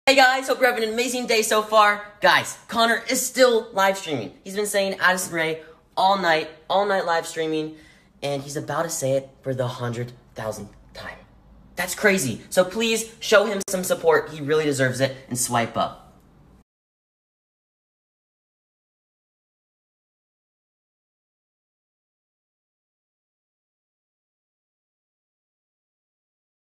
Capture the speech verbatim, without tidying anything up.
Hey guys, hope you're having an amazing day so far. Guys, Connor is still live streaming. He's been saying Addison Rae all night, all night live streaming, and he's about to say it for the hundred thousandth time. That's crazy. So please show him some support. He really deserves it, and swipe up.